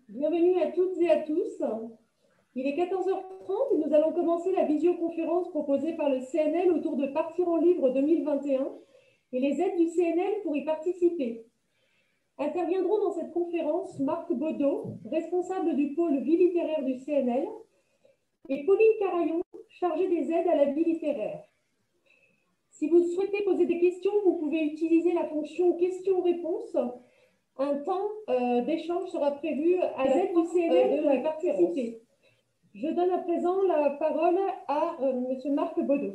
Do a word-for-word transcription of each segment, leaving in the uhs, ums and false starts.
Bienvenue à toutes et à tous. Il est quatorze heures trente et nous allons commencer la visioconférence proposée par le C N L autour de Partir en Livre deux mille vingt et un et les aides du C N L pour y participer. Interviendront dans cette conférence Marc Baudot, responsable du pôle vie littéraire du C N L, et Pauline Carayon, chargée des aides à la vie littéraire. Si vous souhaitez poser des questions, vous pouvez utiliser la fonction questions-réponses. Un temps euh, d'échange sera prévu à l'aide du C N L pour y participer. Je donne à présent la parole à euh, M. Marc Baudot.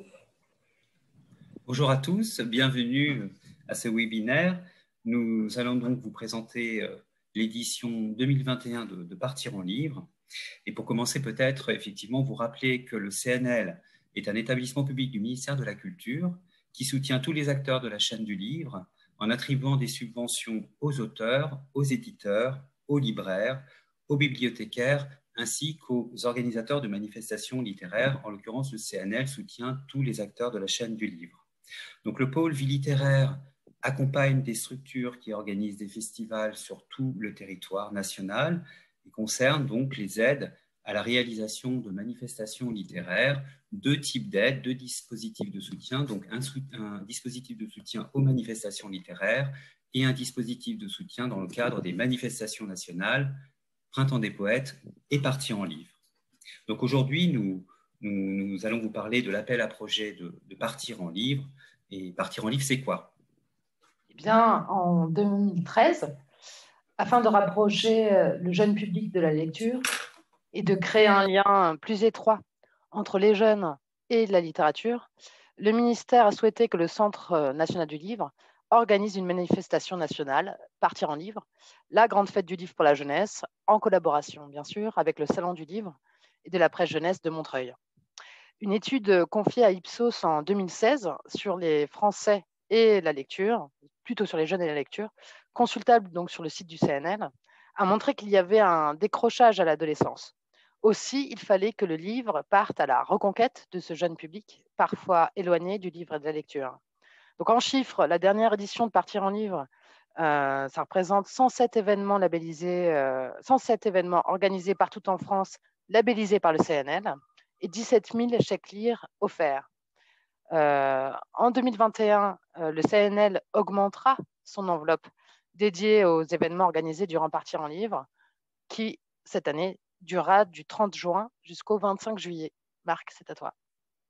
Bonjour à tous, bienvenue à ce webinaire. Nous allons donc vous présenter euh, l'édition deux mille vingt et un de, de Partir en Livre. Et pour commencer, peut-être effectivement vous rappeler que le C N L est un établissement public du ministère de la Culture qui soutient tous les acteurs de la chaîne du livre en attribuant des subventions aux auteurs, aux éditeurs, aux libraires, aux bibliothécaires, ainsi qu'aux organisateurs de manifestations littéraires. En l'occurrence, le C N L soutient tous les acteurs de la chaîne du livre. Donc, le pôle vie littéraire accompagne des structures qui organisent des festivals sur tout le territoire national et concerne donc les aides à la réalisation de manifestations littéraires, deux types d'aides, deux dispositifs de soutien, donc un, un dispositif de soutien aux manifestations littéraires et un dispositif de soutien dans le cadre des manifestations nationales, Printemps des poètes et Partir en livre. Donc aujourd'hui, nous, nous, nous allons vous parler de l'appel à projet de, de Partir en livre. Et Partir en livre, c'est quoi? Eh bien, en deux mille treize, afin de rapprocher le jeune public de la lecture et de créer un lien plus étroit entre les jeunes et la littérature, le ministère a souhaité que le Centre national du livre organise une manifestation nationale, Partir en livre, la grande fête du livre pour la jeunesse, en collaboration, bien sûr, avec le Salon du livre et de la presse jeunesse de Montreuil. Une étude confiée à Ipsos en deux mille seize sur les Français et la lecture, plutôt sur les jeunes et la lecture, consultable donc sur le site du C N L, a montré qu'il y avait un décrochage à l'adolescence. Aussi, il fallait que le livre parte à la reconquête de ce jeune public, parfois éloigné du livre et de la lecture. Donc en chiffres, la dernière édition de Partir en livre, euh, ça représente cent sept événements labellisés, euh, cent sept événements organisés partout en France, labellisés par le C N L, et dix-sept mille chèques lire offerts. Euh, en deux mille vingt et un, euh, le C N L augmentera son enveloppe dédiée aux événements organisés durant Partir en livre, qui, cette année, durera du trente juin jusqu'au vingt-cinq juillet. Marc, c'est à toi.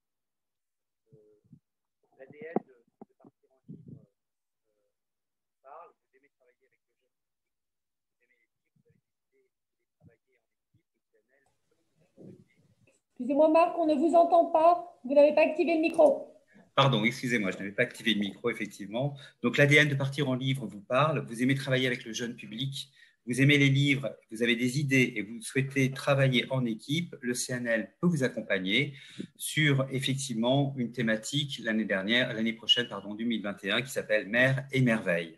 L'A D N de, de Partir en livre euh, parle, vous aimez travailler avec le jeune public, vous aimez les livres, vous avez décidé de travailler en équipe, le C N L peut vous accompagner. Excusez-moi Marc, on ne vous entend pas, vous n'avez pas activé le micro. Pardon, excusez-moi, je n'avais pas activé le micro, effectivement. Donc, l'A D N de Partir en livre vous parle. Vous aimez travailler avec le jeune public, vous aimez les livres, vous avez des idées et vous souhaitez travailler en équipe. Le C N L peut vous accompagner sur, effectivement, une thématique l'année dernière, l'année prochaine, pardon, deux mille vingt et un, qui s'appelle Mère et Merveille.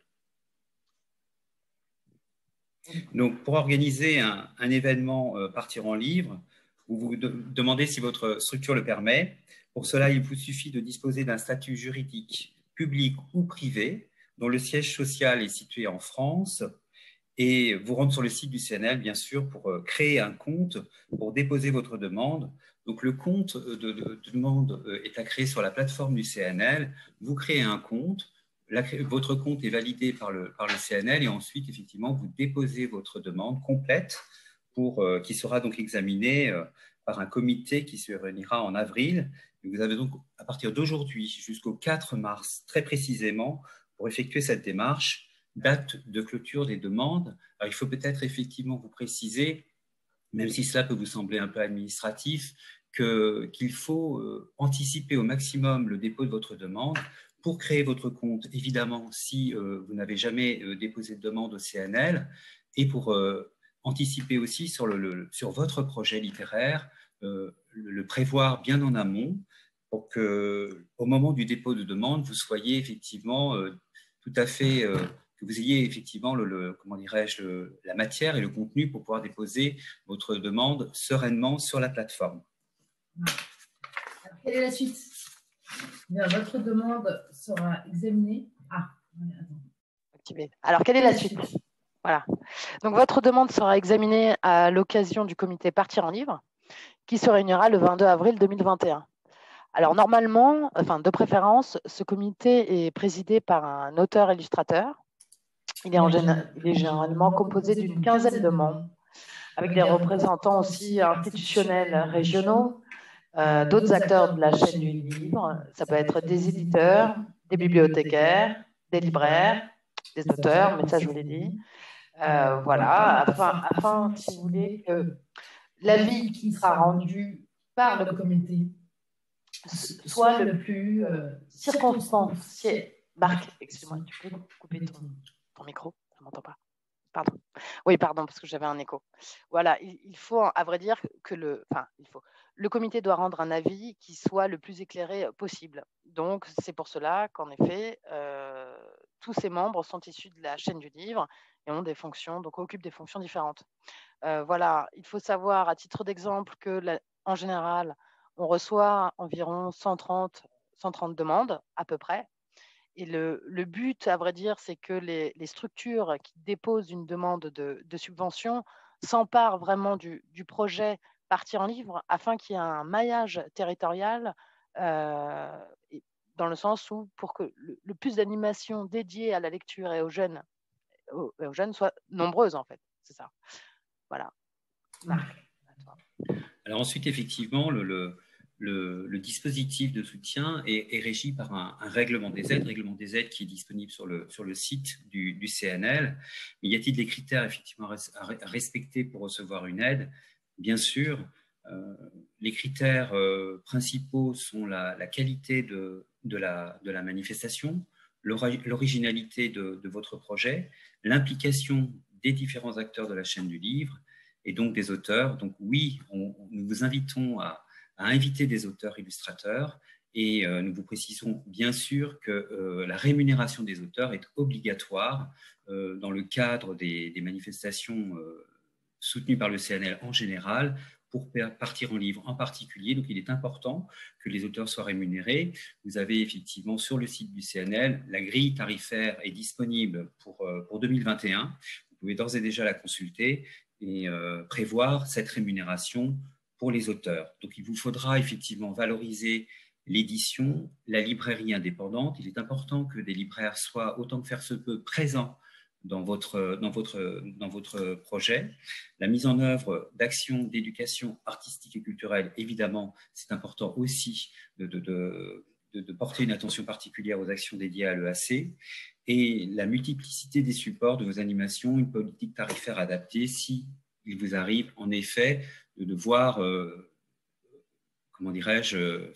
Donc, pour organiser un, un événement euh, Partir en livre, vous vous de demandez si votre structure le permet. Pour cela, il vous suffit de disposer d'un statut juridique public ou privé dont le siège social est situé en France et vous rendre sur le site du C N L, bien sûr, pour euh, créer un compte, pour déposer votre demande. Donc, le compte de, de, de demande est à créer sur la plateforme du C N L. Vous créez un compte. La, votre compte est validé par le, par le C N L et ensuite, effectivement, vous déposez votre demande complète pour, euh, qui sera donc examinée euh, par un comité qui se réunira en avril. Et vous avez donc, à partir d'aujourd'hui jusqu'au quatre mars, très précisément, pour effectuer cette démarche, date de clôture des demandes. Alors, il faut peut-être effectivement vous préciser, même si cela peut vous sembler un peu administratif, que, qu'il faut euh, anticiper au maximum le dépôt de votre demande pour créer votre compte, évidemment, si euh, vous n'avez jamais euh, déposé de demande au C N L, et pour euh, anticiper aussi sur, le, le, sur votre projet littéraire, euh, le, le prévoir bien en amont, pour qu'au moment du dépôt de demande, vous soyez effectivement euh, tout à fait... Euh, que vous ayez effectivement le, le, comment dirais-je, la matière et le contenu pour pouvoir déposer votre demande sereinement sur la plateforme. Alors, quelle est la suite? Bien, votre demande sera examinée. Ah, attends. Alors, quelle est la suite? Voilà. Donc, votre demande sera examinée à l'occasion du comité Partir en livre, qui se réunira le vingt-deux avril deux mille vingt et un. Alors, normalement, enfin, de préférence, ce comité est présidé par un auteur-illustrateur. Il est, en général, il est généralement composé d'une quinzaine de membres, avec des représentants aussi institutionnels régionaux, euh, d'autres acteurs de la chaîne du livre. Ça peut être des éditeurs, des bibliothécaires, des libraires, des auteurs, mais ça, je vous l'ai dit. Euh, voilà, afin, afin, si vous voulez, que l'avis qui sera rendu par le comité soit le plus euh, circonstancié. Marc, excuse-moi, tu peux couper ton, ton micro? Je ne m'entends pas. Pardon. Oui, pardon, parce que j'avais un écho. Voilà, il, il faut, à vrai dire, que le, enfin, il faut, le comité doit rendre un avis qui soit le plus éclairé possible. Donc, c'est pour cela qu'en effet, euh, tous ces membres sont issus de la chaîne du livre et ont des fonctions, donc occupent des fonctions différentes. Euh, voilà, il faut savoir, à titre d'exemple, que la, en général, on reçoit environ cent trente, cent trente demandes, à peu près. Et le, le but, à vrai dire, c'est que les, les structures qui déposent une demande de, de subvention s'emparent vraiment du, du projet Partir en livre afin qu'il y ait un maillage territorial euh, dans le sens où pour que le, le plus d'animations dédiées à la lecture et aux jeunes, aux, aux jeunes soient nombreuses, en fait. C'est ça. Voilà. Marc. Alors ensuite, effectivement, le, le, le, le dispositif de soutien est, est régi par un, un règlement des aides, règlement des aides qui est disponible sur le, sur le site du, du C N L. Mais y a-t-il des critères effectivement à respecter pour recevoir une aide? Bien sûr, euh, les critères euh, principaux sont la, la qualité de, de, la, de la manifestation, l'originalité de, de votre projet, l'implication des différents acteurs de la chaîne du livre, et donc des auteurs. Donc oui, on, nous vous invitons à, à inviter des auteurs illustrateurs et euh, nous vous précisons bien sûr que euh, la rémunération des auteurs est obligatoire euh, dans le cadre des, des manifestations euh, soutenues par le C N L en général, pour Partir en livre en particulier. Donc il est important que les auteurs soient rémunérés. Vous avez effectivement sur le site du C N L, la grille tarifaire est disponible pour, pour deux mille vingt et un. Vous pouvez d'ores et déjà la consulter et euh, prévoir cette rémunération pour les auteurs. Donc, il vous faudra effectivement valoriser l'édition, la librairie indépendante. Il est important que des libraires soient, autant que faire se peut, présents dans votre, dans votre, dans votre projet. La mise en œuvre d'actions d'éducation artistique et culturelle, évidemment, c'est important aussi de, de, de, de, de porter une attention particulière aux actions dédiées à l'E A C. Et la multiplicité des supports de vos animations, une politique tarifaire adaptée si il vous arrive en effet de devoir, euh, comment dirais-je, euh,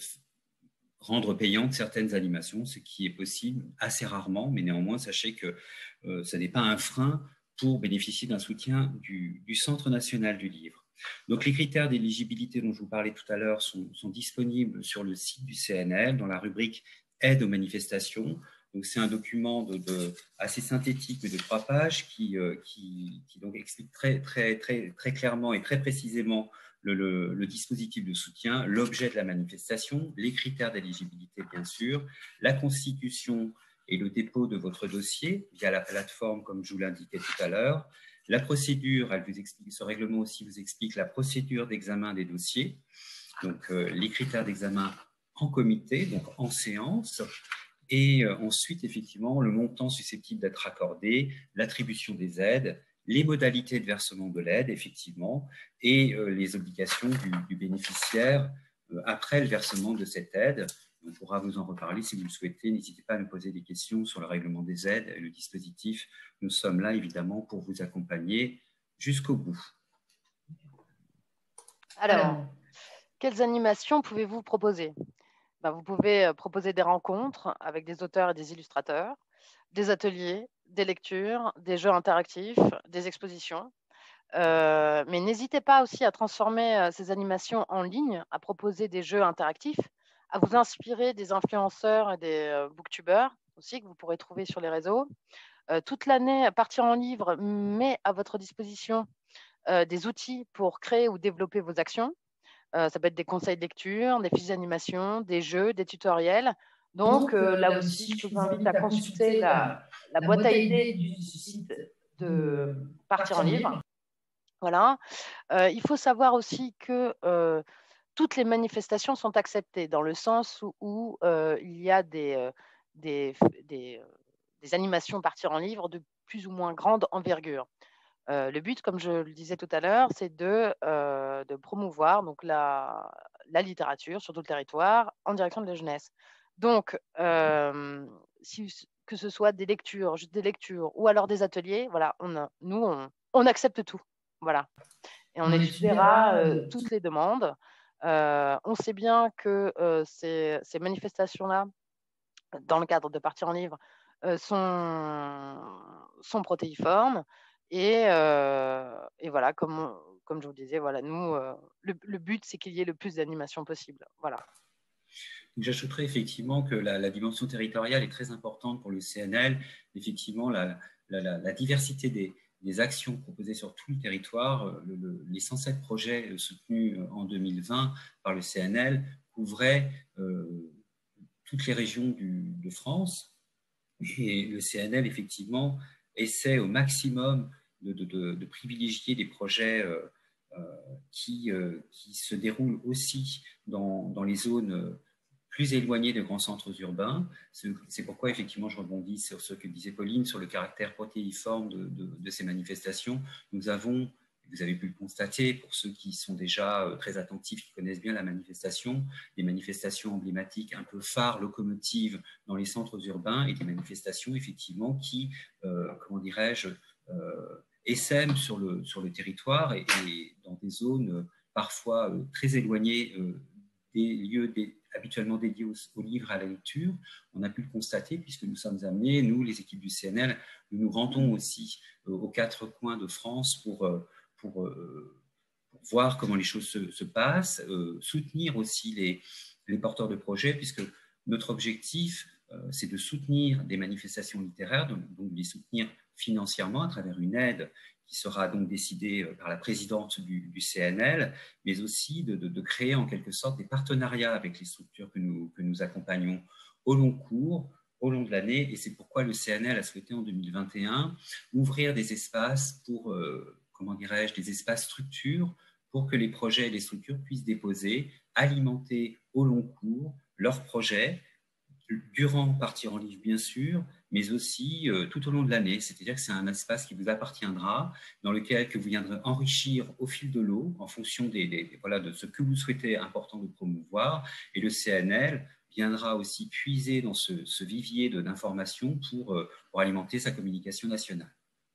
rendre payantes certaines animations, ce qui est possible assez rarement, mais néanmoins sachez que euh, ce n'est pas un frein pour bénéficier d'un soutien du, du Centre national du livre. Donc les critères d'éligibilité dont je vous parlais tout à l'heure sont, sont disponibles sur le site du C N L dans la rubrique aide aux manifestations. Donc, c'est un document de, de, assez synthétique de trois pages qui, euh, qui, qui donc explique très, très, très, très clairement et très précisément le, le, le dispositif de soutien, l'objet de la manifestation, les critères d'éligibilité, bien sûr, la constitution et le dépôt de votre dossier via la plateforme, comme je vous l'indiquais tout à l'heure. La procédure, elle vous explique, ce règlement aussi vous explique la procédure d'examen des dossiers, donc euh, les critères d'examen en comité, donc en séance. Et ensuite, effectivement, le montant susceptible d'être accordé, l'attribution des aides, les modalités de versement de l'aide, effectivement, et euh, les obligations du, du bénéficiaire euh, après le versement de cette aide. On pourra vous en reparler si vous le souhaitez. N'hésitez pas à nous poser des questions sur le règlement des aides et le dispositif. Nous sommes là, évidemment, pour vous accompagner jusqu'au bout. Alors, quelles animations pouvez-vous proposer ? Ben, vous pouvez proposer des rencontres avec des auteurs et des illustrateurs, des ateliers, des lectures, des jeux interactifs, des expositions. Euh, mais n'hésitez pas aussi à transformer ces animations en ligne, à proposer des jeux interactifs, à vous inspirer des influenceurs et des euh, booktubeurs aussi que vous pourrez trouver sur les réseaux. Euh, toute l'année, Partir en livre met à votre disposition euh, des outils pour créer ou développer vos actions. Euh, ça peut être des conseils de lecture, des fiches d'animation, des jeux, des tutoriels. Donc, Donc euh, là aussi, je vous invite à consulter la, la boîte à idées du site de partir en livre. Voilà. Euh, il faut savoir aussi que euh, toutes les manifestations sont acceptées dans le sens où, où euh, il y a des, euh, des, des, des animations partir en livre de plus ou moins grande envergure. Euh, le but, comme je le disais tout à l'heure, c'est de, euh, de promouvoir donc, la, la littérature sur tout le territoire en direction de la jeunesse. Donc, euh, si, que ce soit des lectures, juste des lectures, ou alors des ateliers, voilà, on, nous, on, on accepte tout. Voilà. Et on, on étudiera euh, toutes les demandes. Euh, on sait bien que euh, ces, ces manifestations-là, dans le cadre de Partir en livre, euh, sont, sont protéiformes. Et, euh, et voilà, comme, comme je vous disais, voilà, nous, euh, le, le but, c'est qu'il y ait le plus d'animation possible. Voilà. J'ajouterais effectivement que la, la dimension territoriale est très importante pour le C N L. Effectivement, la, la, la, la diversité des, des actions proposées sur tout le territoire, le, le, les cent sept projets soutenus en deux mille vingt par le C N L couvraient euh, toutes les régions du, de France. Et le C N L, effectivement, essaie au maximum de, de, de, de privilégier des projets euh, euh, qui, euh, qui se déroulent aussi dans, dans les zones plus éloignées des grands centres urbains. C'est pourquoi, effectivement, je rebondis sur ce que disait Pauline, sur le caractère protéiforme de, de, de ces manifestations. Nous avons, vous avez pu le constater, pour ceux qui sont déjà très attentifs, qui connaissent bien la manifestation, des manifestations emblématiques un peu phares, locomotives dans les centres urbains, et des manifestations, effectivement, qui, euh, comment dirais-je, euh, essaiment sur le, sur le territoire et, et dans des zones euh, parfois euh, très éloignées euh, des lieux des, habituellement dédiés aux, aux livres, à la lecture. On a pu le constater puisque nous sommes amenés, nous, les équipes du C N L, nous nous rendons aussi euh, aux quatre coins de France pour, euh, pour, euh, pour voir comment les choses se, se passent, euh, soutenir aussi les, les porteurs de projets, puisque notre objectif, euh, c'est de soutenir des manifestations littéraires, donc, donc de les soutenir financièrement à travers une aide qui sera donc décidée par la présidente du, du C N L, mais aussi de, de, de créer en quelque sorte des partenariats avec les structures que nous, que nous accompagnons au long cours, au long de l'année, et c'est pourquoi le C N L a souhaité en deux mille vingt et un ouvrir des espaces pour, euh, comment dirais-je, des espaces structures pour que les projets et les structures puissent déposer, alimenter au long cours leurs projets, durant Partir en livre, bien sûr, mais aussi euh, tout au long de l'année. C'est-à-dire que c'est un espace qui vous appartiendra, dans lequel que vous viendrez enrichir au fil de l'eau, en fonction des, des, voilà, de ce que vous souhaitez important de promouvoir. Et le C N L viendra aussi puiser dans ce, ce vivier d'informations pour, euh, pour alimenter sa communication nationale.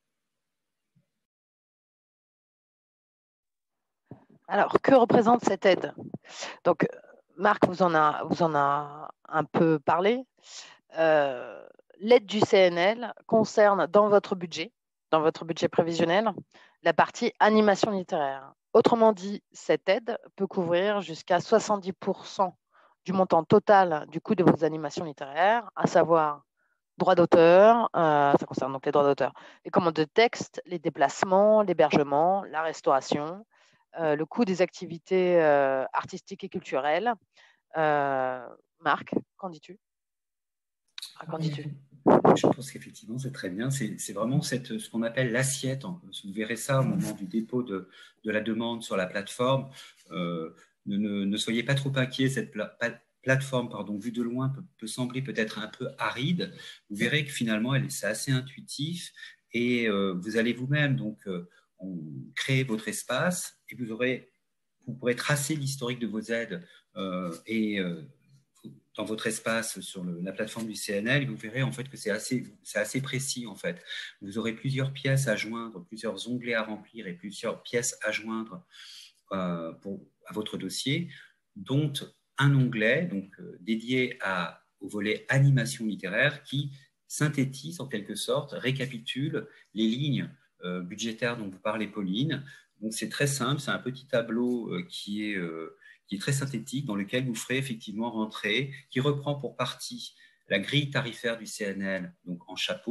Alors, que représente cette aide? Donc, Marc vous en a, vous en a un peu parlé. Euh, L'aide du C N L concerne dans votre budget, dans votre budget prévisionnel, la partie animation littéraire. Autrement dit, cette aide peut couvrir jusqu'à soixante-dix pour cent du montant total du coût de vos animations littéraires, à savoir droits d'auteur, euh, ça concerne donc les droits d'auteur, les commandes de texte, les déplacements, l'hébergement, la restauration, euh, le coût des activités euh, artistiques et culturelles. Euh, Marc, qu'en dis-tu? Ah, qu'en dis-tu? Je pense qu'effectivement, c'est très bien. C'est vraiment cette, ce qu'on appelle l'assiette. Vous verrez ça au moment du dépôt de, de la demande sur la plateforme. Euh, ne, ne, ne soyez pas trop inquiets. Cette pla plateforme, pardon, vue de loin, peut, peut sembler peut-être un peu aride. Vous verrez que finalement, c'est assez intuitif. Et euh, vous allez vous-même donc euh, créer votre espace et vous, aurez, vous pourrez tracer l'historique de vos aides euh, et euh, dans votre espace sur le, la plateforme du C N L, vous verrez en fait que c'est assez, c'est assez précis en fait. Vous aurez plusieurs pièces à joindre, plusieurs onglets à remplir et plusieurs pièces à joindre euh, pour, à votre dossier, dont un onglet donc, euh, dédié à, au volet animation littéraire qui synthétise en quelque sorte, récapitule les lignes euh, budgétaires dont vous parlez, Pauline. Donc c'est très simple, c'est un petit tableau euh, qui est... Euh, qui est très synthétique, dans lequel vous ferez effectivement rentrer, qui reprend pour partie la grille tarifaire du C N L, donc en chapeau,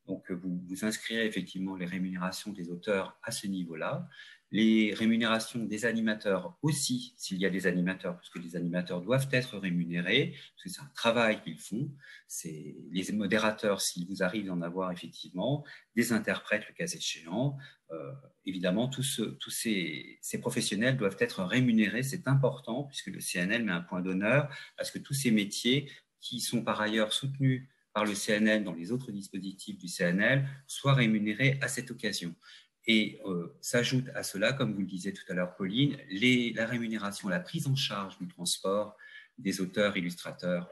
Donc, vous, vous inscrirez effectivement les rémunérations des auteurs à ce niveau-là. Les rémunérations des animateurs aussi, s'il y a des animateurs, parce que les animateurs doivent être rémunérés, parce que c'est un travail qu'ils font. C'est les modérateurs, s'il vous arrive d'en avoir effectivement, des interprètes, le cas échéant. Euh, évidemment, tous, ce, tous ces, ces professionnels doivent être rémunérés. C'est important, puisque le C N L met un point d'honneur à ce que tous ces métiers, qui sont par ailleurs soutenus par le C N L dans les autres dispositifs du C N L, soient rémunérés à cette occasion. Et euh, s'ajoute à cela, comme vous le disiez tout à l'heure, Pauline, les, la rémunération, la prise en charge du transport des auteurs, illustrateurs,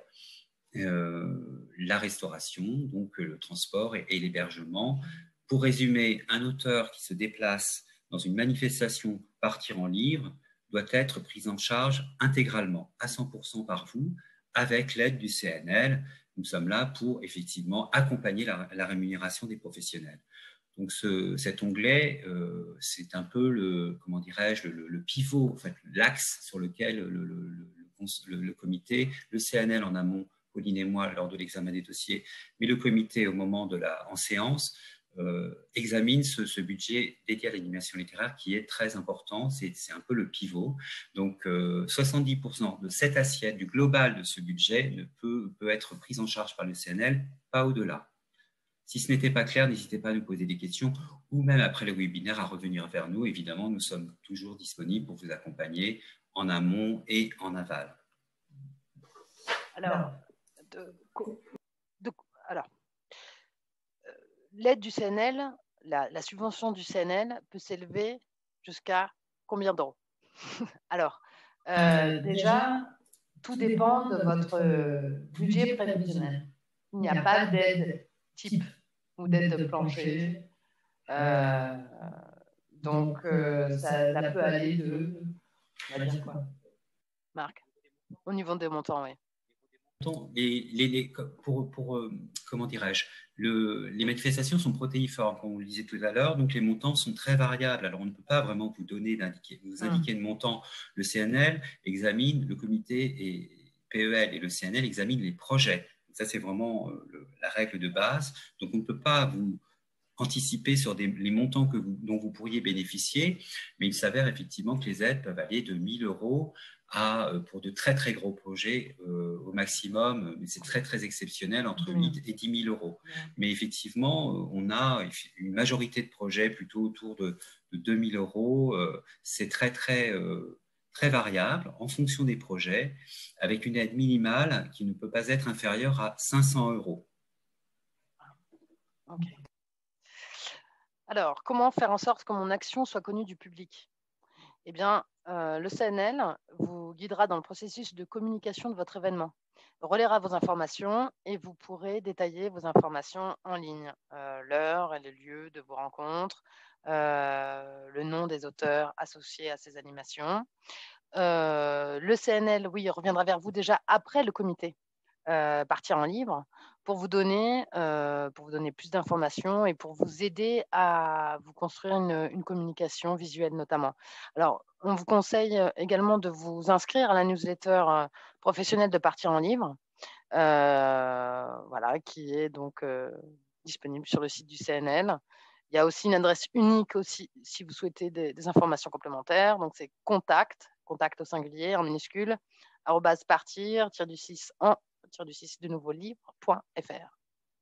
euh, la restauration, donc le transport et, et l'hébergement. Pour résumer, un auteur qui se déplace dans une manifestation Partir en livre doit être pris en charge intégralement, à cent pour cent par vous, avec l'aide du C N L. Nous sommes là pour effectivement accompagner la, la rémunération des professionnels. Donc ce, cet onglet, euh, c'est un peu le, comment dirais-je, le, le pivot, en fait, l'axe sur lequel le, le, le, le comité, le C N L en amont, Pauline et moi lors de l'examen des dossiers, mais le comité au moment de la, en séance, euh, examine ce, ce budget dédié à l'animation littéraire qui est très important, c'est un peu le pivot. Donc euh, soixante-dix pour cent de cette assiette, du global de ce budget, ne peut, peut être prise en charge par le C N L, pas au-delà. Si ce n'était pas clair, n'hésitez pas à nous poser des questions ou même après le webinaire à revenir vers nous. Évidemment, nous sommes toujours disponibles pour vous accompagner en amont et en aval. Alors, de, de, alors euh, l'aide du C N L, la, la subvention du C N L peut s'élever jusqu'à combien d'euros? Alors, euh, euh, déjà, tout dépend de votre budget prévisionnel. Il n'y a pas d'aide type ou d'aide de plancher. Euh, donc, euh, ça, ça peut aller de, on va dire quoi, Marc, au niveau des montants, oui. Les, les, les, pour, pour euh, comment dirais-je, les manifestations sont protéiformes, comme on le disait tout à l'heure, donc les montants sont très variables. Alors, on ne peut pas vraiment vous donner, vous indiquer de montant. Le C N L examine, le comité et P E L et le C N L examinent les projets. Donc ça, c'est vraiment euh, le, la règle de base. Donc, on ne peut pas vous anticiper sur des, les montants que vous, dont vous pourriez bénéficier, mais il s'avère effectivement que les aides peuvent aller de mille euros à, pour de très très gros projets euh, au maximum, mais c'est très très exceptionnel, entre huit et dix mille euros. Mais effectivement, on a une majorité de projets plutôt autour de, de deux mille euros. Euh, c'est très très euh, très variable en fonction des projets, avec une aide minimale qui ne peut pas être inférieure à cinq cents euros. Ok. Alors, comment faire en sorte que mon action soit connue du public? Eh bien, euh, le C N L vous guidera dans le processus de communication de votre événement, relaiera vos informations et vous pourrez détailler vos informations en ligne, euh, l'heure et le lieu de vos rencontres, euh, le nom des auteurs associés à ces animations. Euh, le C N L, oui, reviendra vers vous déjà après le comité euh, Partir en livre pour vous donner, euh, pour vous donner plus d'informations et pour vous aider à vous construire une, une communication visuelle notamment. Alors, on vous conseille également de vous inscrire à la newsletter euh, professionnelle de Partir en livre, euh, voilà, qui est donc euh, disponible sur le site du C N L. Il y a aussi une adresse unique aussi si vous souhaitez des, des informations complémentaires. Donc, c'est contact, contact au singulier en minuscule, arobase partir, tir du six en du six de nouveau livre.fr.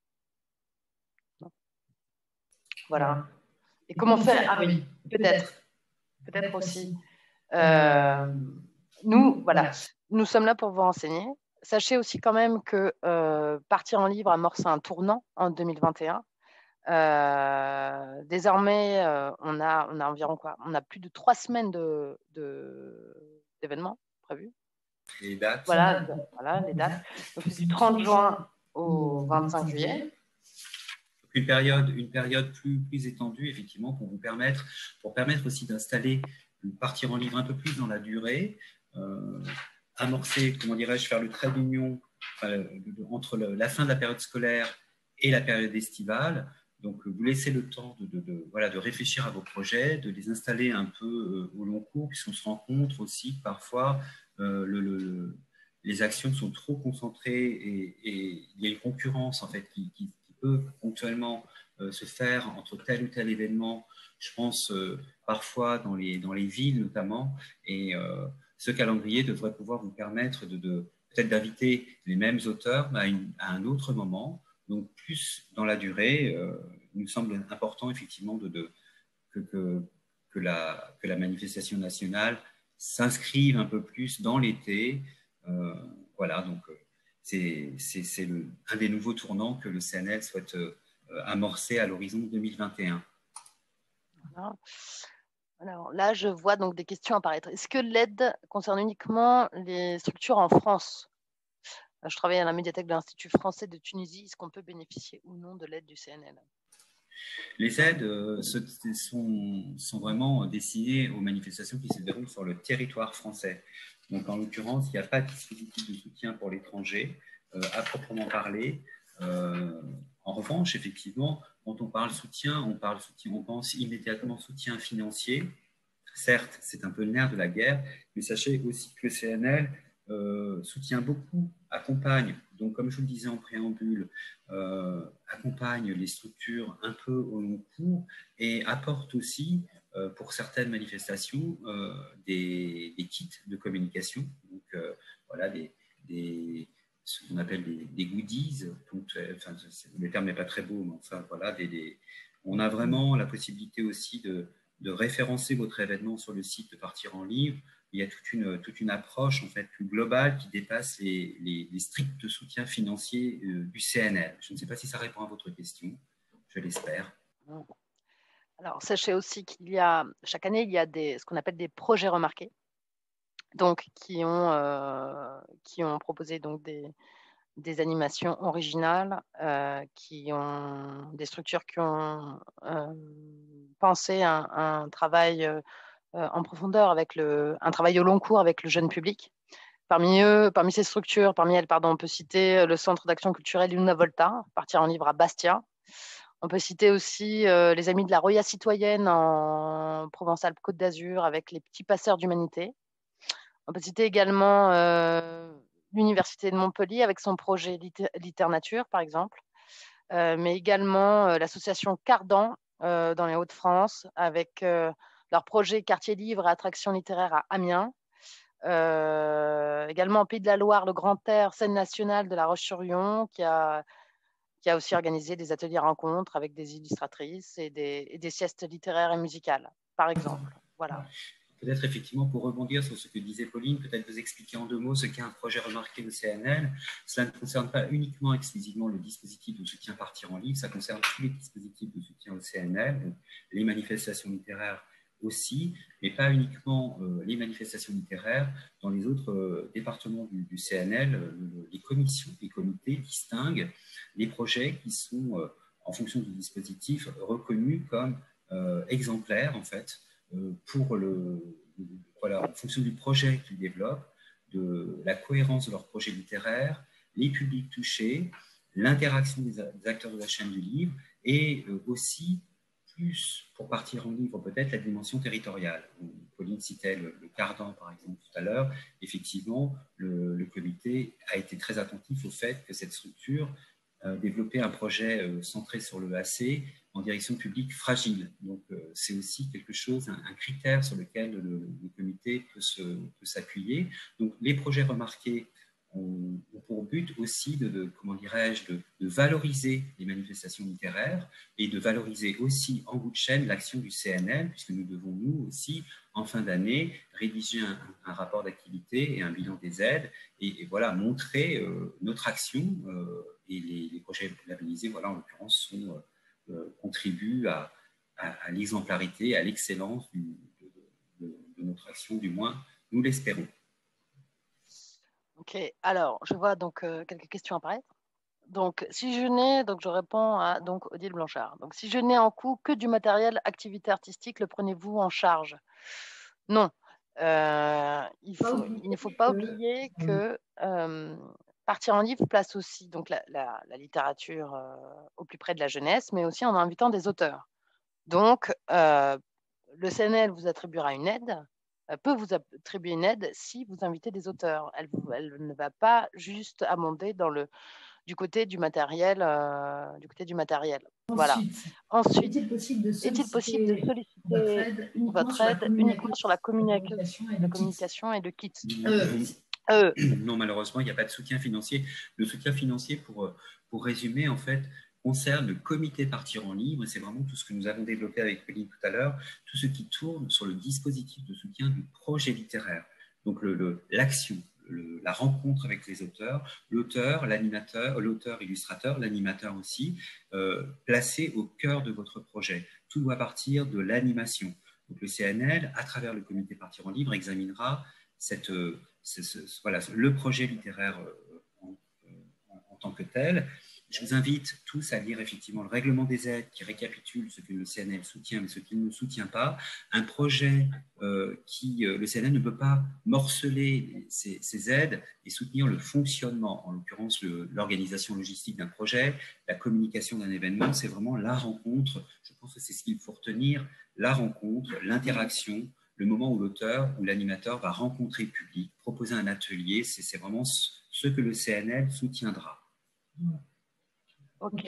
Voilà. Et comment faire? Ah oui, peut-être. Peut-être aussi. Euh, nous, voilà, nous sommes là pour vous renseigner. Sachez aussi quand même que euh, Partir en livre amorce un tournant en deux mille vingt et un. Euh, désormais, euh, on, a, on a environ quoi? On a plus de trois semaines de, de, d'événements prévus. Les dates. Voilà, voilà les dates. Donc, c'est du trente juin au vingt-cinq juillet. Une période, une période plus, plus étendue, effectivement, pour vous permettre, pour permettre aussi d'installer, Partir en livre un peu plus dans la durée, euh, amorcer, comment dirais-je, faire le trait d'union euh, entre le, la fin de la période scolaire et la période estivale. Donc, vous laissez le temps de, de, de, voilà, de réfléchir à vos projets, de les installer un peu euh, au long cours, puisqu'on se rend compte aussi que parfois, euh, le, le, le, les actions sont trop concentrées et, et il y a une concurrence, en fait, qui, qui peut ponctuellement euh, se faire entre tel ou tel événement, je pense euh, parfois dans les, dans les villes notamment, et euh, ce calendrier devrait pouvoir vous permettre de, de peut-être d'inviter les mêmes auteurs, mais à, une, à un autre moment, donc plus dans la durée. Euh, il nous semble important effectivement de, de, que, que, que, la, que la manifestation nationale s'inscrive un peu plus dans l'été. Euh, voilà, donc c'est, c'est, c'est le, un des nouveaux tournants que le C N L souhaite euh, amorcer à l'horizon deux mille vingt et un. Voilà. Alors là, je vois donc des questions apparaître. Est-ce que l'aide concerne uniquement les structures en France? Je travaille à la médiathèque de l'Institut français de Tunisie. Est-ce qu'on peut bénéficier ou non de l'aide du C N L? Les aides euh, sont, sont vraiment destinées aux manifestations qui se déroulent sur le territoire français. Donc, en l'occurrence, il n'y a pas de dispositif de soutien pour l'étranger euh, à proprement parler. Euh, en revanche, effectivement, quand on parle soutien, on parle soutien, on pense immédiatement soutien financier. Certes, c'est un peu le nerf de la guerre, mais sachez aussi que le C N L euh, soutient beaucoup, accompagne, donc comme je vous le disais en préambule, euh, accompagne les structures un peu au long cours et apporte aussi, euh, pour certaines manifestations, euh, des, des kits de communication, donc euh, voilà, des, des, ce qu'on appelle des, des goodies, donc, enfin, le terme n'est pas très beau, mais enfin voilà, des, des, on a vraiment la possibilité aussi de de référencer votre événement sur le site de Partir en Livre. Il y a toute une, toute une approche en fait plus globale qui dépasse les, les, les stricts soutiens financiers euh, du C N L. Je ne sais pas si ça répond à votre question, je l'espère. Alors, sachez aussi qu'il y a, chaque année, il y a des, ce qu'on appelle des projets remarqués, donc qui ont, euh, qui ont proposé donc des, des animations originales, euh, qui ont des structures qui ont euh, pensé un, un travail euh, en profondeur, avec le, un travail au long cours avec le jeune public. Parmi eux, parmi ces structures, parmi elles, pardon, on peut citer le Centre d'action culturelle Luna Volta, Partir en Livre à Bastia. On peut citer aussi euh, les Amis de la Roya citoyenne en Provence-Alpes-Côte d'Azur avec les Petits Passeurs d'Humanité. On peut citer également euh, l'Université de Montpellier avec son projet Littér-Nature, par exemple, euh, mais également euh, l'association Cardan euh, dans les Hauts-de-France avec euh, leur projet Quartier Livre et Attraction littéraire à Amiens. Euh, également en Pays de la Loire, le Grand Air, scène nationale de La Roche-sur-Yon, qui a, qui a aussi organisé des ateliers rencontres avec des illustratrices et des, et des siestes littéraires et musicales, par exemple. Voilà. Peut-être effectivement pour rebondir sur ce que disait Pauline, peut-être vous expliquer en deux mots ce qu'est un projet remarqué au C N L. Cela ne concerne pas uniquement exclusivement le dispositif de soutien Partir en Livre, ça concerne tous les dispositifs de soutien au C N L, donc les manifestations littéraires aussi, mais pas uniquement euh, les manifestations littéraires. Dans les autres euh, départements du, du C N L, euh, les commissions, les comités distinguent les projets qui sont, euh, en fonction du dispositif, reconnus comme euh, exemplaires, en fait, euh, pour le, le, voilà, en fonction du projet qu'ils développent, de la cohérence de leur projet littéraire, les publics touchés, l'interaction des, des acteurs de la chaîne du livre et euh, aussi plus, pour Partir en Livre, peut-être la dimension territoriale. Pauline citait le, le Cardan, par exemple, tout à l'heure. Effectivement, le, le comité a été très attentif au fait que cette structure euh, développait un projet euh, centré sur le A C en direction publique fragile. Donc, euh, c'est aussi quelque chose, un, un critère sur lequel le, le comité peut, se, peut s'appuyer. Donc, les projets remarqués ont, ont pour but aussi de, de comment dirais-je, de, de valoriser les manifestations littéraires et de valoriser aussi en bout de chaîne l'action du C N L, puisque nous devons, nous aussi, en fin d'année, rédiger un, un rapport d'activité et un bilan des aides et, et voilà, montrer euh, notre action euh, et les, les projets labellisés, voilà, en l'occurrence, sont, euh, contribuent à, à, à l'exemplarité, à l'excellence du, de, de, de notre action, du moins, nous l'espérons. Ok, alors je vois donc euh, quelques questions apparaître. Donc, si je n'ai, donc je réponds à donc Odile Blanchard. Donc, si je n'ai en coût que du matériel activité artistique, le prenez-vous en charge? Non. Euh, il, faut, il ne faut pas oublier que euh, Partir en Livre place aussi donc la, la, la littérature euh, au plus près de la jeunesse, mais aussi en invitant des auteurs. Donc, euh, le C N L vous attribuera une aide, peut vous attribuer une aide si vous invitez des auteurs. Elle, elle ne va pas juste amender dans le du côté du matériel. Euh, du côté du matériel. Ensuite, voilà. Ensuite, est-il possible de solliciter, est-il possible de solliciter votre aide uniquement, votre sur, aide la uniquement sur la, communica communication la et, communication et le kit euh, euh. Non, malheureusement, il n'y a pas de soutien financier. Le soutien financier, pour, pour résumer, en fait, concerne le comité Partir en Libre, et c'est vraiment tout ce que nous avons développé avec Pauline tout à l'heure, tout ce qui tourne sur le dispositif de soutien du projet littéraire. Donc l'action, la rencontre avec les auteurs, l'auteur, l'animateur, l'auteur illustrateur, l'animateur aussi, euh, placé au cœur de votre projet. Tout doit partir de l'animation. Donc le C N L, à travers le comité Partir en Libre, examinera cette, ce, ce, voilà, le projet littéraire en, en, en tant que tel. Je vous invite tous à lire effectivement le règlement des aides qui récapitule ce que le C N L soutient mais ce qu'il ne soutient pas. Un projet euh, qui, euh, le C N L ne peut pas morceler ces, ces aides et soutenir le fonctionnement, en l'occurrence l'organisation logistique d'un projet, la communication d'un événement, c'est vraiment la rencontre. Je pense que c'est ce qu'il faut retenir, la rencontre, l'interaction, le moment où l'auteur ou l'animateur va rencontrer le public, proposer un atelier, c'est vraiment ce que le C N L soutiendra. Ok.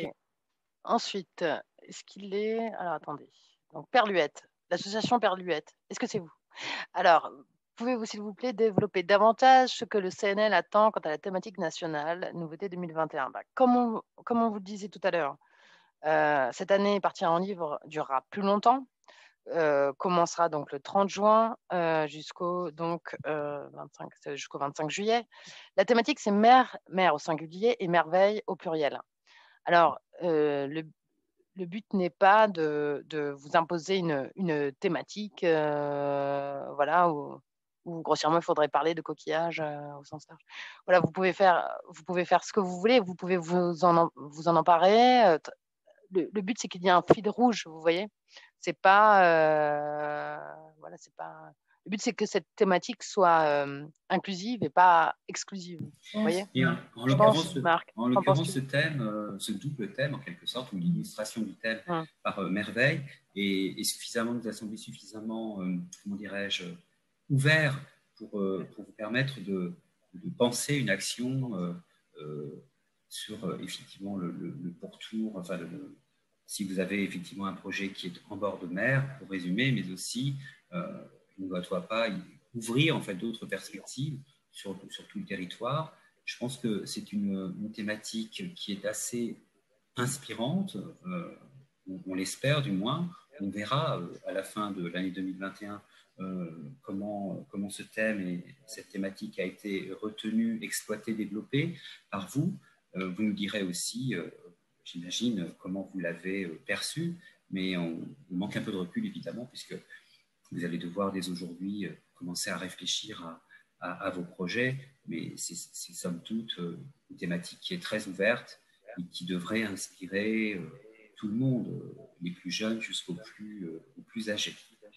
Ensuite, est-ce qu'il est... Alors, attendez. Donc, Perluette, l'association Perluette, est-ce que c'est vous? Alors, pouvez-vous, s'il vous plaît, développer davantage ce que le C N L attend quant à la thématique nationale, nouveauté deux mille vingt et un? Bah, comme, on, comme on vous le disait tout à l'heure, euh, cette année, Partir en Livre durera plus longtemps. Euh, commencera donc le trente juin euh, jusqu'au donc euh, vingt-cinq jusqu'au vingt-cinq juillet. La thématique, c'est mère, mère au singulier et merveille au pluriel. Alors, euh, le, le but n'est pas de, de vous imposer une, une thématique, euh, voilà, où, où grossièrement il faudrait parler de coquillage euh, au sens large. Voilà, vous pouvez faire, vous pouvez faire ce que vous voulez, vous pouvez vous en, vous en emparer. Euh, le, le but, c'est qu'il y ait un fil rouge, vous voyez. C'est pas, euh, voilà, c'est pas. Le but, c'est que cette thématique soit euh, inclusive et pas exclusive. Vous voyez. Et en, en l'occurrence, ce thème, euh, ce double thème, en quelque sorte, ou l'illustration du thème hum. par euh, Merveille, est, est suffisamment, nous a semblé suffisamment, euh, comment dirais-je, ouvert pour, euh, pour vous permettre de, de penser une action euh, euh, sur euh, effectivement le, le, le pourtour, enfin, le, si vous avez effectivement un projet qui est en bord de mer, pour résumer, mais aussi, euh, il ne doit pas ouvrir en fait d'autres perspectives sur, sur tout le territoire. Je pense que c'est une, une thématique qui est assez inspirante, euh, on, on l'espère du moins. On verra euh, à la fin de l'année deux mille vingt et un euh, comment, comment ce thème et cette thématique a été retenue, exploitée, développée par vous. Euh, vous nous direz aussi, euh, j'imagine, comment vous l'avez perçu, mais on, on manque un peu de recul évidemment, puisque vous allez devoir dès aujourd'hui euh, commencer à réfléchir à À, à vos projets, mais c'est somme toute euh, une thématique qui est très ouverte et qui devrait inspirer euh, tout le monde, euh, les plus jeunes jusqu'aux plus, euh, aux plus âgés.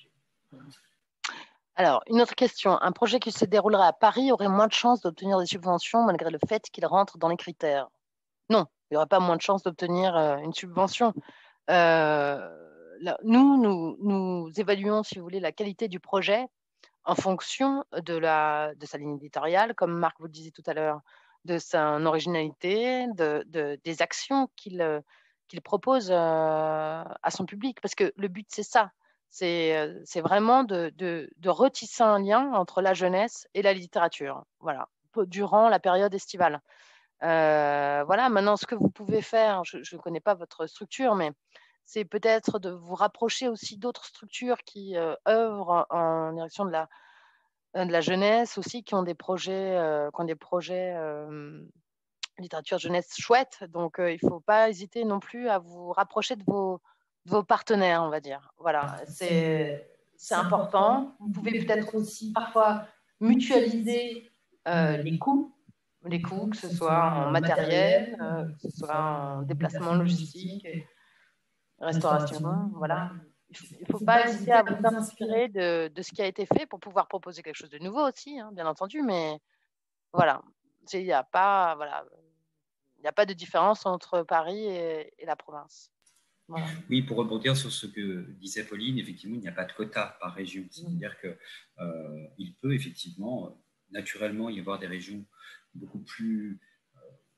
Alors, une autre question. Un projet qui se déroulerait à Paris aurait moins de chances d'obtenir des subventions malgré le fait qu'il rentre dans les critères? Non, il n'y aurait pas moins de chances d'obtenir euh, une subvention. Euh, là, nous, nous, nous évaluons, si vous voulez, la qualité du projet en fonction de, la, de sa ligne éditoriale, comme Marc vous le disait tout à l'heure, de son originalité, de, de, des actions qu'il qu'il propose euh, à son public. Parce que le but, c'est ça. C'est vraiment de, de, de retisser un lien entre la jeunesse et la littérature, voilà, durant la période estivale. Euh, voilà, maintenant, ce que vous pouvez faire, je ne connais pas votre structure, mais c'est peut-être de vous rapprocher aussi d'autres structures qui euh, œuvrent en direction de la, de la jeunesse aussi, qui ont des projets, euh, qui ont des projets euh, littérature jeunesse chouettes. Donc, euh, il ne faut pas hésiter non plus à vous rapprocher de vos, de vos partenaires, on va dire. Voilà, c'est important. Vous pouvez peut-être aussi parfois mutualiser euh, les coûts, les coûts, que ce soit en matériel, euh, que ce soit en déplacement logistique, restauration, voilà. Il ne faut pas hésiter à vous inspirer de, de ce qui a été fait pour pouvoir proposer quelque chose de nouveau aussi, hein, bien entendu, mais voilà, il n'y a pas, voilà, il n'y a pas de différence entre Paris et, et la province. Voilà. Oui, pour rebondir sur ce que disait Pauline, effectivement, il n'y a pas de quota par région. C'est-à-dire qu'il euh, peut effectivement, naturellement, y avoir des régions beaucoup plus, euh,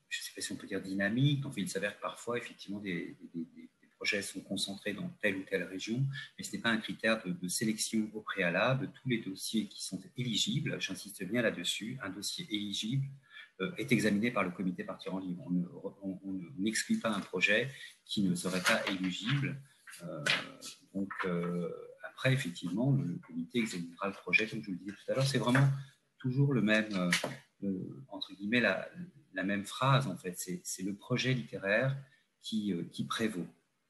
je ne sais pas si on peut dire dynamique. Enfin, il s'avère que parfois, effectivement, des, des, des, des projets sont concentrés dans telle ou telle région, mais ce n'est pas un critère de, de sélection au préalable. Tous les dossiers qui sont éligibles, j'insiste bien là-dessus, un dossier éligible euh, est examiné par le comité Partir en Libre. On n'exclut pas un projet qui ne serait pas éligible. Euh, donc, euh, après, effectivement, le, le comité examinera le projet, comme je vous le disais tout à l'heure. C'est vraiment toujours le même, euh, le, entre guillemets, la, la même phrase, en fait. C'est le projet littéraire qui, euh, qui prévaut.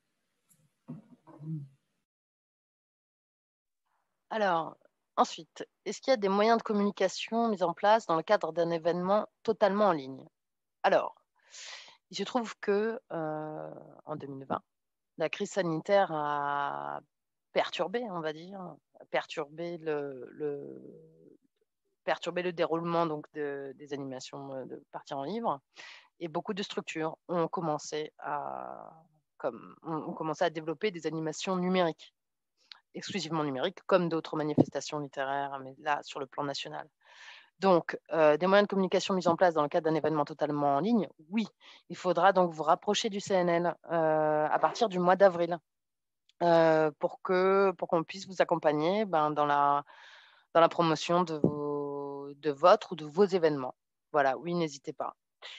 Alors, ensuite, est-ce qu'il y a des moyens de communication mis en place dans le cadre d'un événement totalement en ligne? Alors, il se trouve que euh, en deux mille vingt, la crise sanitaire a perturbé, on va dire, perturbé le, le, perturbé le déroulement donc, de, des animations de Partir en Livre. Et beaucoup de structures ont commencé à, comme, ont commencé à développer des animations numériques, exclusivement numériques, comme d'autres manifestations littéraires, mais là, sur le plan national. Donc, euh, des moyens de communication mis en place dans le cadre d'un événement totalement en ligne, oui. Il faudra donc vous rapprocher du C N L euh, à partir du mois d'avril euh, pour que pour qu'on puisse vous accompagner ben, dans, la, dans la promotion de, vos, de votre ou de vos événements. Voilà, oui, n'hésitez pas.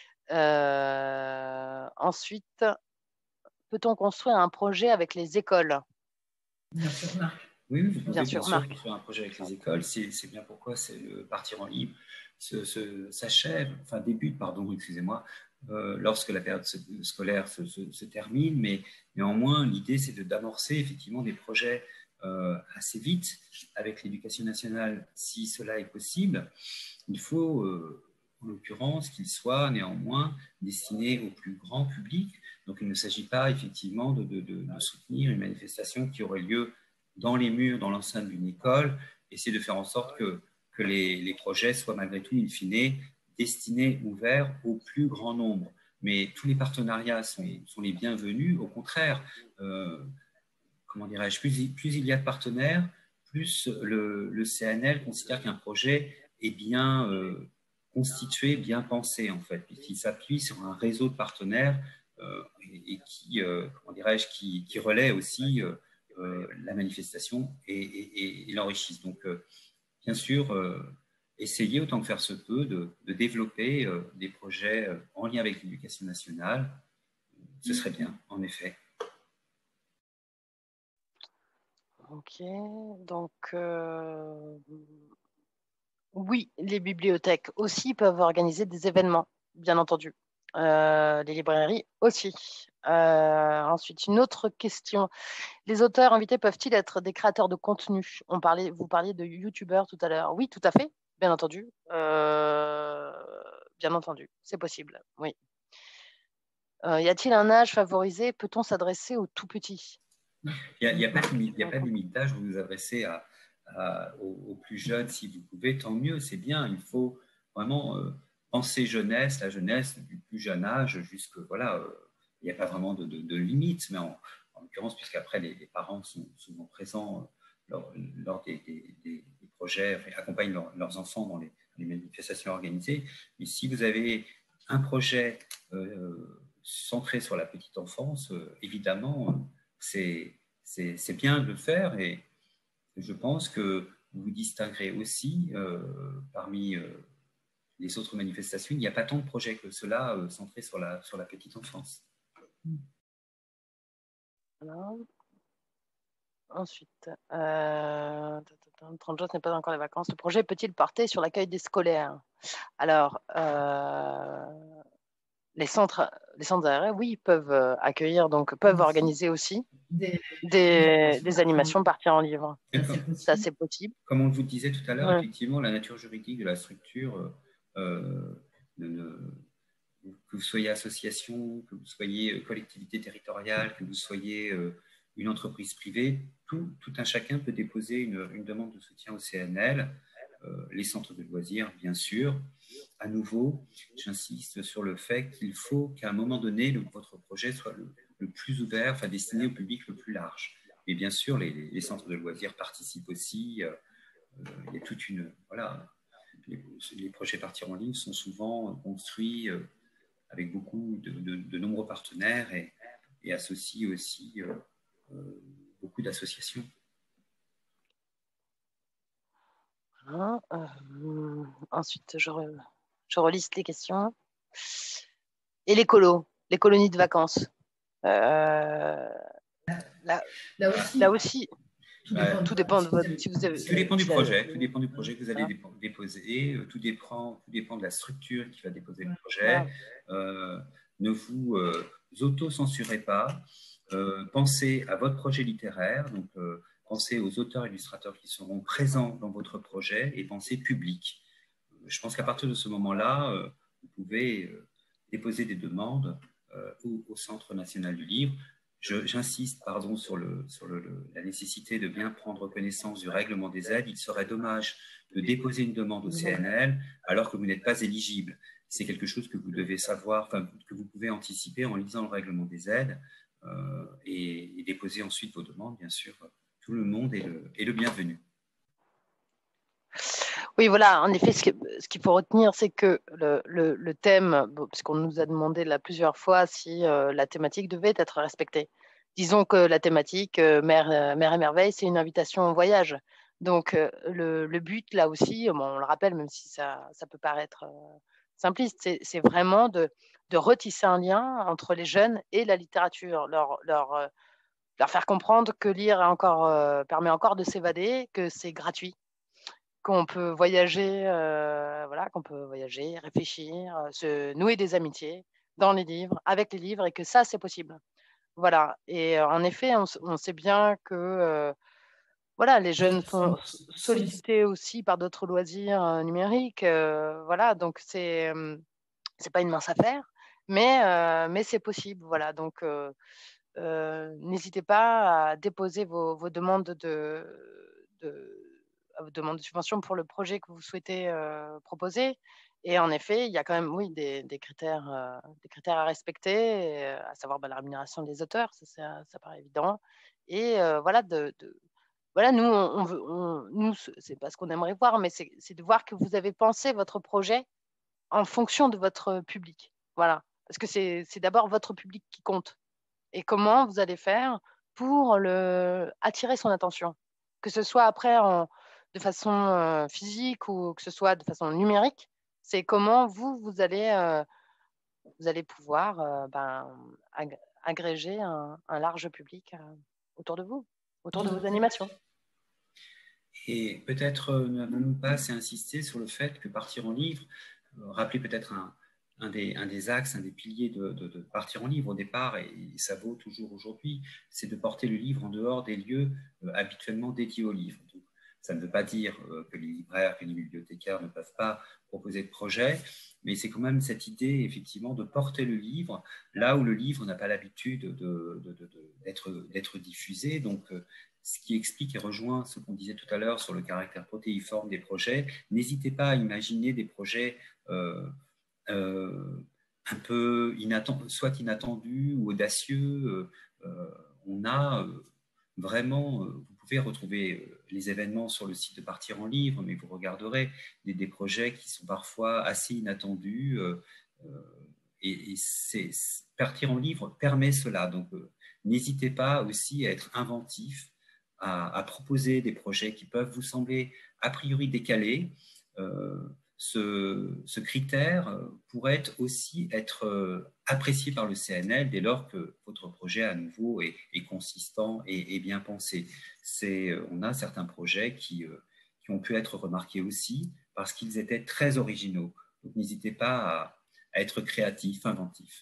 Euh, ensuite, peut-on construire un projet avec les écoles? Bien sûr, Marc. Oui, vous pouvez bien sûr, bien sûr Marc. construire un projet avec les écoles. C'est bien pourquoi c'est le Partir en Libre s'achève, enfin débute, pardon, excusez-moi, euh, lorsque la période scolaire se, se, se termine. Mais néanmoins, l'idée, c'est d'amorcer effectivement des projets euh, assez vite avec l'éducation nationale, si cela est possible. Il faut, euh, en l'occurrence, qu'il soit néanmoins destiné au plus grand public. Donc, il ne s'agit pas effectivement de, de, de, de soutenir une manifestation qui aurait lieu dans les murs, dans l'enceinte d'une école, essayer de faire en sorte que, que les, les projets soient malgré tout, in fine, destinés, ouverts au plus grand nombre. Mais tous les partenariats sont, sont les bienvenus. Au contraire, euh, comment dirais-je, plus, plus il y a de partenaires, plus le, le C N L considère qu'un projet est bien euh, constitué, bien pensé, en fait, puisqu'il s'appuie sur un réseau de partenaires euh, et, et qui, euh, comment dirais-je, qui, qui relaie aussi euh, Euh, la manifestation et, et, et l'enrichissent. Donc, euh, bien sûr, euh, essayez autant que faire se peut de, de développer euh, des projets euh, en lien avec l'éducation nationale. Ce serait bien, en effet. Ok, donc euh, oui, les bibliothèques aussi peuvent organiser des événements, bien entendu. Euh, les librairies aussi. Euh, ensuite, une autre question. Les auteurs invités peuvent-ils être des créateurs de contenu? On parlait, vous parliez de youtubeurs tout à l'heure. Oui, tout à fait, bien entendu. Euh, bien entendu, c'est possible, oui. Euh, y a-t-il un âge favorisé? Peut-on s'adresser aux tout petits? Il n'y a, a pas de limite d'âge. Vous vous adressez à, à, aux, aux plus jeunes si vous pouvez, tant mieux, c'est bien. Il faut vraiment euh, penser jeunesse, la jeunesse du plus jeune âge, jusque, voilà, euh, il n'y a pas vraiment de, de, de limite, mais en, en l'occurrence, puisqu'après les, les parents sont souvent présents euh, lors, lors des, des, des, des projets, enfin, accompagnent leur, leurs enfants dans les, les manifestations organisées. Mais si vous avez un projet euh, centré sur la petite enfance, euh, évidemment, euh, c'est c'est bien de le faire et je pense que vous vous distinguerez aussi euh, parmi euh, les autres manifestations. Il n'y a pas tant de projets que cela euh, centrés sur la, sur la petite enfance. Alors, ensuite, euh, trente jours, ce n'est pas encore les vacances. Le projet peut-il porter sur l'accueil des scolaires? Alors, euh, les centres, les centres aérés, oui, peuvent accueillir, donc peuvent organiser aussi des, des, des animations Partir en Livre. Ça, c'est possible. Comme on vous le disait tout à l'heure, ouais. Effectivement, la nature juridique de la structure, euh, ne, ne, que vous soyez association, que vous soyez collectivité territoriale, que vous soyez euh, une entreprise privée, tout, tout un chacun peut déposer une, une demande de soutien au C N L. Euh, les centres de loisirs, bien sûr. À nouveau, j'insiste sur le fait qu'il faut qu'à un moment donné, le, votre projet soit le, le plus ouvert, enfin destiné au public le plus large. Et bien sûr, les, les centres de loisirs participent aussi. Euh, il y a toute une... Voilà, les, les projets Partir en Ligne sont souvent construits euh, avec beaucoup de, de, de nombreux partenaires et, et associe aussi euh, euh, beaucoup d'associations. Hein, euh, ensuite, je, re, je reliste les questions. Et les colos, les colonies de vacances. Euh, là, Là aussi. Là aussi. Tout Bah, dépend, tout dépend de votre. Si vous avez, tout dépend du projet. Tout dépend du projet que vous allez voilà. déposer. Tout dépend, tout dépend de la structure qui va déposer le projet. Voilà. Euh, ne vous euh, auto-censurez pas. Euh, pensez à votre projet littéraire. Donc, euh, pensez aux auteurs illustrateurs qui seront présents dans votre projet et pensez public. Je pense qu'à partir de ce moment-là, euh, vous pouvez euh, déposer des demandes euh, au, au Centre national du livre. J'insiste pardon, sur, le, sur le, le, la nécessité de bien prendre connaissance du règlement des aides. Il serait dommage de déposer une demande au C N L alors que vous n'êtes pas éligible. C'est quelque chose que vous devez savoir, enfin, que vous pouvez anticiper en lisant le règlement des aides euh, et, et déposer ensuite vos demandes, bien sûr. Tout le monde est le, est le bienvenu. Oui, voilà, en effet, ce qu'il ce faut retenir, c'est que le, le, le thème, bon, puisqu'on nous a demandé là plusieurs fois si euh, la thématique devait être respectée. Disons que la thématique euh, Mère, euh, Mère et Merveille, c'est une invitation au voyage. Donc, euh, le, le but, là aussi, bon, on le rappelle, même si ça, ça peut paraître euh, simpliste, c'est vraiment de, de retisser un lien entre les jeunes et la littérature, leur, leur, euh, leur faire comprendre que lire encore, euh, permet encore de s'évader, que c'est gratuit, qu'on peut voyager, euh, voilà, qu'on peut voyager, réfléchir, euh, se nouer des amitiés dans les livres, avec les livres, et que ça, c'est possible. Voilà. Et euh, en effet, on, on sait bien que euh, voilà, les jeunes sont sollicités aussi par d'autres loisirs euh, numériques. Euh, voilà, donc c'est euh, c'est pas une mince affaire, mais euh, mais c'est possible. Voilà, donc euh, euh, n'hésitez pas à déposer vos, vos demandes de, de à vos demandes de subvention pour le projet que vous souhaitez euh, proposer. Et en effet, il y a quand même, oui, des, des critères, euh, des critères à respecter, et, à savoir bah, la rémunération des auteurs, ça, ça, ça paraît évident. Et euh, voilà, de, de, voilà, nous, on, on veut, on, nous, c'est pas ce qu'on aimerait voir, mais c'est de voir que vous avez pensé votre projet en fonction de votre public. Voilà, parce que c'est d'abord votre public qui compte. Et comment vous allez faire pour le, attirer son attention, que ce soit après en, de façon euh, physique ou que ce soit de façon numérique. C'est comment vous, vous allez, euh, vous allez pouvoir euh, ben, ag agréger un, un large public euh, autour de vous, autour de vos animations. Et peut-être euh, n'avons-nous pas assez insisté sur le fait que partir en livre, euh, rappeler peut-être un, un, des, un des axes, un des piliers de, de, de partir en livre au départ, et ça vaut toujours aujourd'hui, c'est de porter le livre en dehors des lieux euh, habituellement dédiés au livre. Donc, ça ne veut pas dire euh, que les libraires, que les bibliothécaires ne peuvent pas proposer de projets, mais c'est quand même cette idée, effectivement, de porter le livre là où le livre n'a pas l'habitude d'être de, de, de, diffusé. Donc, euh, ce qui explique et rejoint ce qu'on disait tout à l'heure sur le caractère protéiforme des projets. N'hésitez pas à imaginer des projets euh, euh, un peu inattendus, soit inattendus ou audacieux. Euh, on a euh, vraiment, euh, vous pouvez retrouver les événements sur le site de Partir en Livre, mais vous regarderez des, des projets qui sont parfois assez inattendus. Euh, et, et c'est, Partir en Livre permet cela. Donc, euh, n'hésitez pas aussi à être inventif, À, à proposer des projets qui peuvent vous sembler a priori décalés. Euh, ce, ce critère pourrait aussi être apprécié par le C N L dès lors que votre projet à nouveau est, est consistant et, et bien pensé. On a certains projets qui, qui ont pu être remarqués aussi parce qu'ils étaient très originaux. Donc n'hésitez pas à, à être créatif, inventif.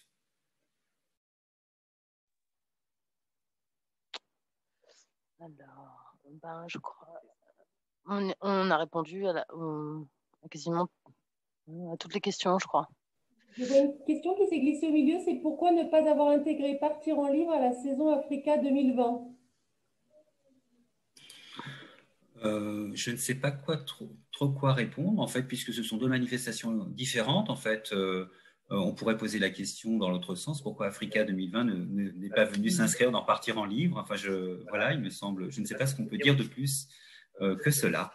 Alors, ben, je crois, on, on a répondu à, la, à quasiment à toutes les questions, je crois. Je vois une question qui s'est glissée au milieu, c'est pourquoi ne pas avoir intégré Partir en livre à la saison Africa deux mille vingt? Euh, je ne sais pas quoi trop, trop quoi répondre en fait, puisque ce sont deux manifestations différentes. En fait, euh, on pourrait poser la question dans l'autre sens, pourquoi Africa deux mille vingt n'est pas venu s'inscrire dans Partir en livre. Enfin, je, voilà, il me semble, je ne sais pas ce qu'on peut dire de plus euh, que cela.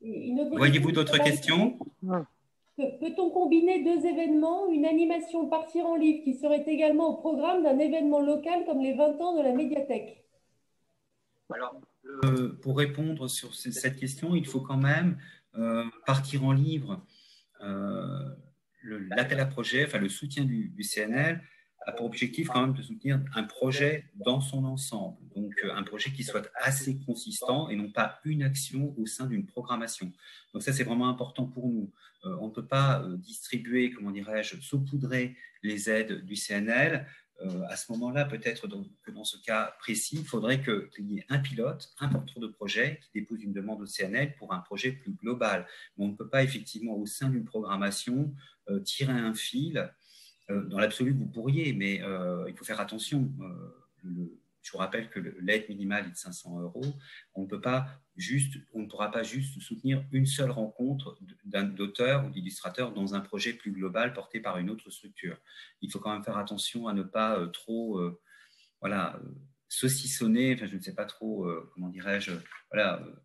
Une autre Voyez-vous question, d'autres questions? Peut-on combiner deux événements, une animation Partir en livre qui serait également au programme d'un événement local comme les vingt ans de la médiathèque? Alors, euh, pour répondre sur cette question, il faut quand même euh, partir en livre. Euh, L'appel à projet, enfin le soutien du, du C N L a pour objectif quand même de soutenir un projet dans son ensemble. Donc euh, un projet qui soit assez consistant et non pas une action au sein d'une programmation. Donc ça, c'est vraiment important pour nous. Euh, on ne peut pas euh, distribuer, comment dirais-je, saupoudrer les aides du C N L. Euh, à ce moment-là, peut-être que dans ce cas précis, il faudrait qu'il y ait un pilote, un porteur de projet qui dépose une demande au C N L pour un projet plus global. Mais on ne peut pas effectivement, au sein d'une programmation, euh, tirer un fil. Euh, dans l'absolu, vous pourriez, mais euh, il faut faire attention. Euh, le, je vous rappelle que l'aide minimale est de cinq cents euros. On ne peut pas juste, on ne pourra pas juste soutenir une seule rencontre d'auteur ou d'illustrateur dans un projet plus global porté par une autre structure. Il faut quand même faire attention à ne pas euh, trop, euh, voilà, euh, saucissonner. Enfin, je ne sais pas trop, euh, comment dirais-je, voilà. Euh,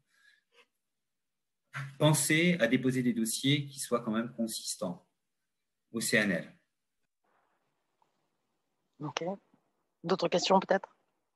penser à déposer des dossiers qui soient quand même consistants au C N L. Ok. D'autres questions peut-être?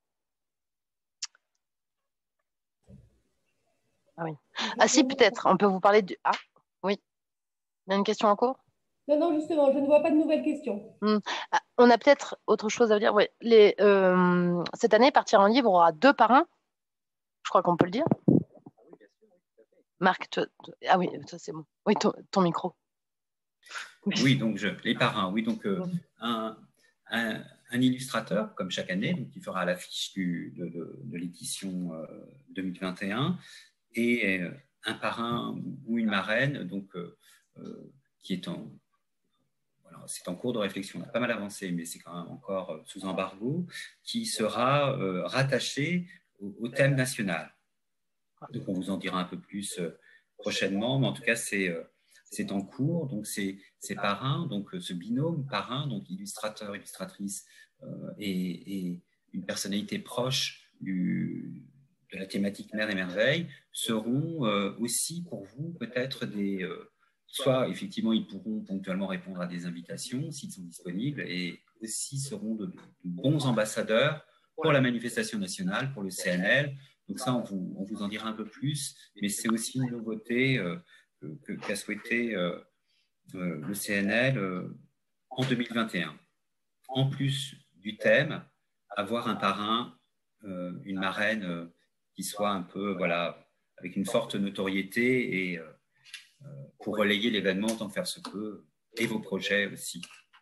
Ah oui. Ah si, peut-être. On peut vous parler du... Ah, oui. Il y a une question en cours? Non, non, justement, je ne vois pas de nouvelles questions. Hum. Ah, on a peut-être autre chose à vous dire. Ouais. Les, euh, cette année, Partir en livre aura deux parrains. Je crois qu'on peut le dire. Marc, toi, toi... ah oui, ça c'est bon. Oui, ton, ton micro. Oui, donc je, les parrains, oui, donc euh, un, un, un illustrateur, comme chaque année, donc qui fera l'affiche de, de, de l'édition euh, deux mille vingt et un, et euh, un parrain ou une marraine, donc euh, euh, qui est en, voilà, c'est en cours de réflexion, on a pas mal avancé, mais c'est quand même encore sous embargo, qui sera euh, rattaché au, au thème national. Donc on vous en dira un peu plus euh, prochainement, mais en tout cas c'est euh, c'est en cours. Donc c'est parrain, donc ce binôme parrain, donc illustrateur, illustratrice euh, et, et une personnalité proche du, de la thématique Mers et Merveilles seront euh, aussi pour vous peut-être des euh, soit effectivement ils pourront ponctuellement répondre à des invitations s'ils sont disponibles, et aussi seront de, de bons ambassadeurs pour la manifestation nationale, pour le C N L. Donc ça, on vous, on vous en dira un peu plus, mais c'est aussi une nouveauté euh, qu'a qu souhaité euh, euh, le C N L euh, en deux mille vingt et un. En plus du thème, avoir un parrain, euh, une marraine euh, qui soit un peu, voilà, avec une forte notoriété et euh, pour relayer l'événement autant que faire se peut, et vos projets aussi.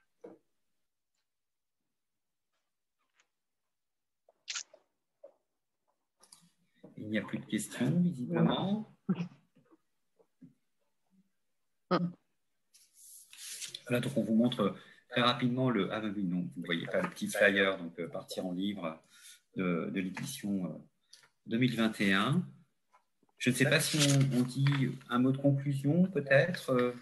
Il n'y a plus de questions, visiblement. Voilà, donc on vous montre très rapidement le... Ah oui, non, vous ne voyez pas le petit flyer, donc euh, Partir en livre de, de l'édition euh, deux mille vingt et un. Je ne sais pas si on, on dit un mot de conclusion, peut-être. Euh...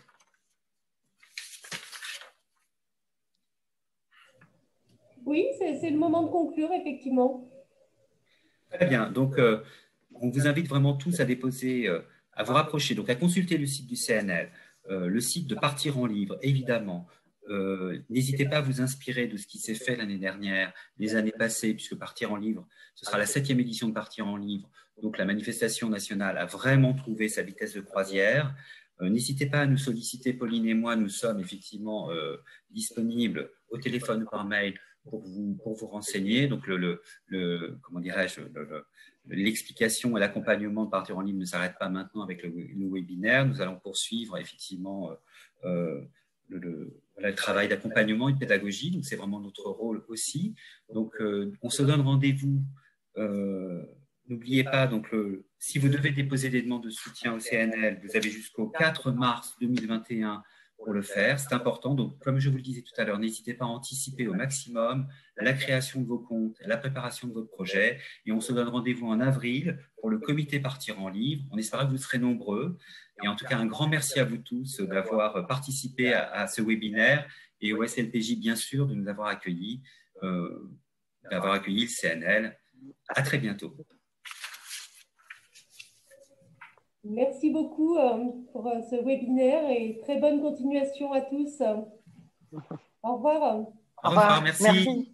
Oui, c'est le moment de conclure, effectivement. Très bien, donc euh, on vous invite vraiment tous à déposer, euh, à vous rapprocher, donc à consulter le site du C N L, euh, le site de Partir en livre, évidemment. Euh, N'hésitez pas à vous inspirer de ce qui s'est fait l'année dernière, les années passées, puisque Partir en livre, ce sera la septième édition de Partir en livre. Donc la manifestation nationale a vraiment trouvé sa vitesse de croisière. Euh, N'hésitez pas à nous solliciter, Pauline et moi, nous sommes effectivement euh, disponibles au téléphone ou par mail pour vous, pour vous renseigner. Donc le, le, le comment dirais-je, l'explication et l'accompagnement de Partir en livre ne s'arrête pas maintenant avec le, le webinaire. Nous allons poursuivre effectivement euh, le, le, voilà, le travail d'accompagnement et de pédagogie. Donc c'est vraiment notre rôle aussi. Donc euh, on se donne rendez-vous. Euh, N'oubliez pas, donc, le, si vous devez déposer des demandes de soutien au C N L, vous avez jusqu'au quatre mars deux mille vingt et un pour le faire. C'est important. Donc, comme je vous le disais tout à l'heure, n'hésitez pas à anticiper au maximum la création de vos comptes, la préparation de votre projet. Et on se donne rendez-vous en avril pour le comité Partir en livre. On espère que vous serez nombreux. Et en tout cas, un grand merci à vous tous d'avoir participé à, à ce webinaire, et au S L P J, bien sûr, de nous avoir accueillis, euh, d'avoir accueilli le C N L. À très bientôt. Merci beaucoup euh, pour euh, ce webinaire et très bonne continuation à tous. Au revoir. Au revoir, merci. Merci.